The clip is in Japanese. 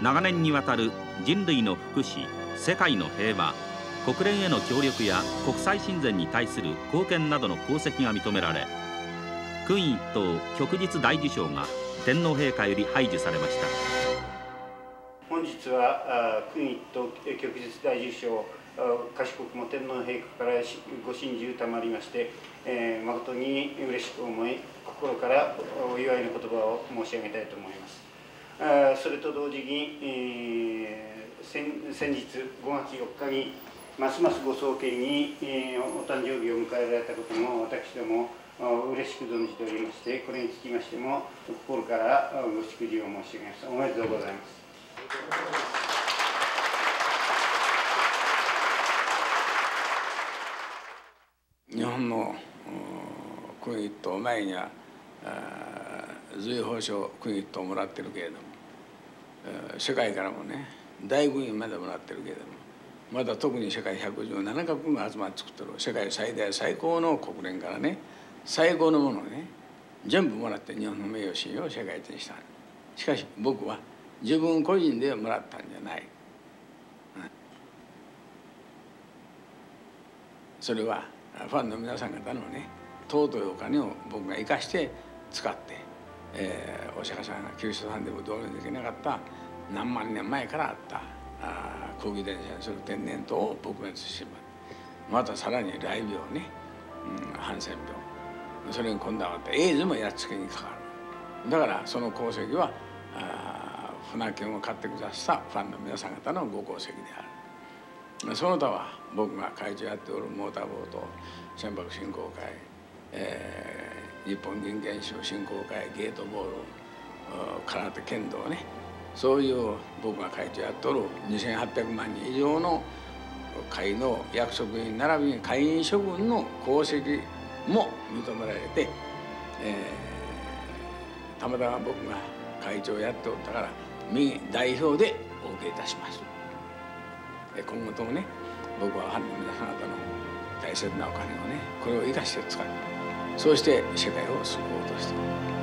長年にわたる人類の福祉、世界の平和、国連への協力や国際親善に対する貢献などの功績が認められ、勲一等旭日大綬章が天皇陛下より拝授されました。 本日は勲一等旭日大綬章、賢くも天皇陛下からご親授賜りまして、誠に嬉しく思い、心からお祝いの言葉を申し上げたいと思います。それと同時に、先日5月4日にますますご壮健に、お誕生日を迎えられたことも私ども嬉しく存じておりまして、これにつきましても心からご祝辞を申し上げます。おめでとうございます。 日本の勲一等前には随宝章勲一等もらってるけれども、世界からもね大勲位までもらってるけれども、まだ特に世界117カ国が集まって作ってる世界最大最高の国連からね、最高のものをね全部もらって日本の名誉信用を世界一にした。しかし僕は自分個人でもらったんじゃない。それはファンの皆さん方のね尊いお金を僕が生かして使って、お釈迦さんがキリストさんでも導入できなかった何万年前からあった空気伝染する天然痘を撲滅してまたさらに雷病ね、ハンセン病、それに今度はまたエイズもやっつけにかかる。だからその功績は船券を買ってくださったファンの皆さん方のご功績である。その他は僕が会長やっておるモーターボート船舶振興会、日本人権賞振興会、ゲートボール、空手剣道ね、そういう僕が会長やっておる2800万人以上の会の役職員並びに会員諸君の功績も認められて、たまたま僕が会長やっておったから代表でお受けいたします。今後ともね僕はファンの皆さん方の大切なお金をねこれを生かして使って、そうして世界を救おうとしている。